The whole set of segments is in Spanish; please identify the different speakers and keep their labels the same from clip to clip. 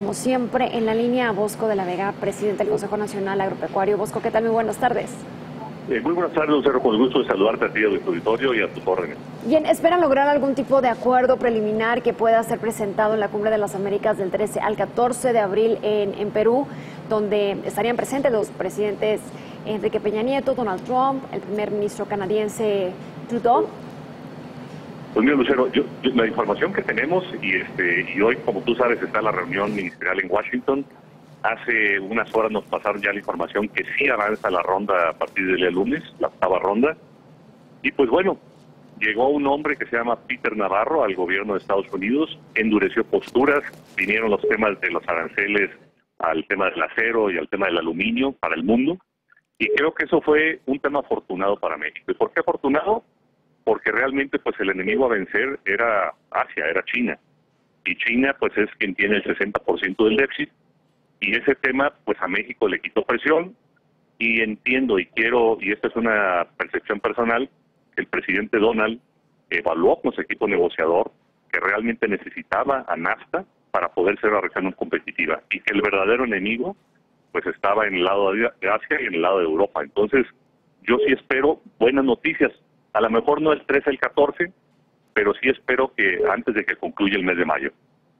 Speaker 1: como siempre, en la línea Bosco de la Vega, presidente del Consejo Nacional Agropecuario. Bosco, ¿qué tal? Muy buenas tardes.
Speaker 2: Muy buenas tardes, Lucero, con el gusto de saludarte a ti, a tu auditorio y a tus órdenes.
Speaker 1: Bien, ¿esperan lograr algún tipo de acuerdo preliminar que pueda ser presentado en la Cumbre de las Américas del 13 al 14 de abril en Perú, donde estarían presentes los presidentes Enrique Peña Nieto, Donald Trump, el primer ministro canadiense Trudeau?
Speaker 2: Pues mira, Lucero, la información que tenemos, y hoy, como tú sabes, está la reunión ministerial en Washington. Hace unas horas nos pasaron ya la información que sí avanza la ronda a partir del día lunes, la octava ronda. Y pues bueno, llegó un hombre que se llama Peter Navarro al gobierno de Estados Unidos, endureció posturas, vinieron los temas de los aranceles al tema del acero y al tema del aluminio para el mundo. Y creo que eso fue un tema afortunado para México. ¿Y por qué afortunado? Porque realmente pues el enemigo a vencer era Asia, era China. Y China pues es quien tiene el 60% del déficit. Y ese tema, pues a México le quitó presión, y entiendo y quiero, y esta es una percepción personal, que el presidente Donald evaluó con su equipo negociador que realmente necesitaba a NAFTA para poder ser la región más competitiva, y que el verdadero enemigo, pues estaba en el lado de Asia y en el lado de Europa. Entonces, yo sí espero buenas noticias, a lo mejor no el 13 al 14, pero sí espero que antes de que concluya el mes de mayo.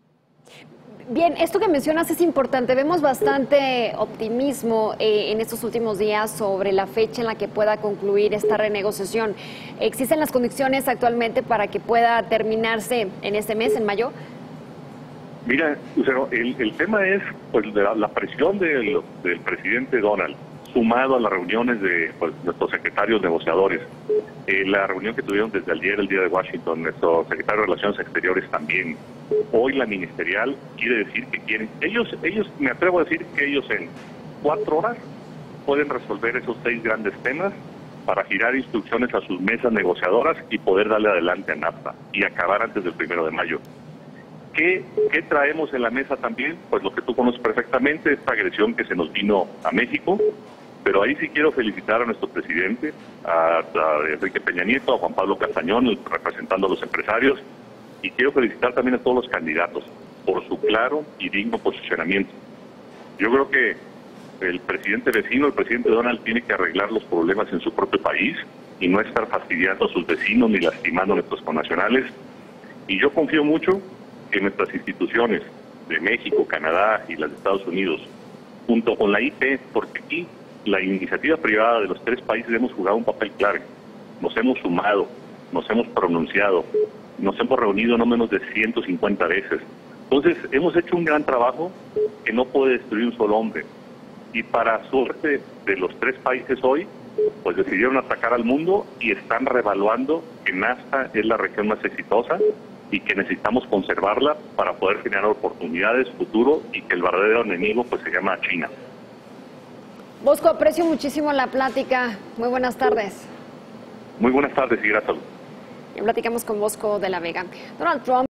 Speaker 1: Bien, esto que mencionas es importante. Vemos bastante optimismo en estos últimos días sobre la fecha en la que pueda concluir esta renegociación. ¿Existen las condiciones actualmente para que pueda terminarse en este mes, en mayo?
Speaker 2: Mira, Lucero, el tema es pues la presión del presidente Donald, sumado a las reuniones de nuestros secretarios negociadores. La reunión que tuvieron desde ayer, el día de Washington, nuestro secretario de Relaciones Exteriores también. Hoy la ministerial quiere decir que quieren, ellos me atrevo a decir que ellos en 4 horas pueden resolver esos 6 grandes temas para girar instrucciones a sus mesas negociadoras y poder darle adelante a NAFTA y acabar antes del 1 de mayo. ¿Qué traemos en la mesa también? Pues lo que tú conoces perfectamente, esta agresión que se nos vino a México. Pero ahí sí quiero felicitar a nuestro presidente, a Enrique Peña Nieto, a Juan Pablo Castañón, representando a los empresarios, y quiero felicitar también a todos los candidatos por su claro y digno posicionamiento. Yo creo que el presidente vecino, el presidente Donald, tiene que arreglar los problemas en su propio país y no estar fastidiando a sus vecinos ni lastimando a nuestros connacionales. Y yo confío mucho que nuestras instituciones de México, Canadá y las de Estados Unidos, junto con la IP, porque aquí la iniciativa privada de los 3 países hemos jugado un papel clave. Nos hemos sumado, nos hemos pronunciado, nos hemos reunido no menos de 150 veces. Entonces, hemos hecho un gran trabajo que no puede destruir un solo hombre. Y para suerte de los 3 países hoy, pues decidieron atacar al mundo y están revaluando que NAFTA es la región más exitosa y que necesitamos conservarla para poder generar oportunidades, futuro, y que el verdadero enemigo pues se llama China.
Speaker 1: Bosco, aprecio muchísimo la plática. Muy buenas tardes.
Speaker 2: Muy buenas tardes y gracias.
Speaker 1: Platicamos con Bosco de la Vega. Donald Trump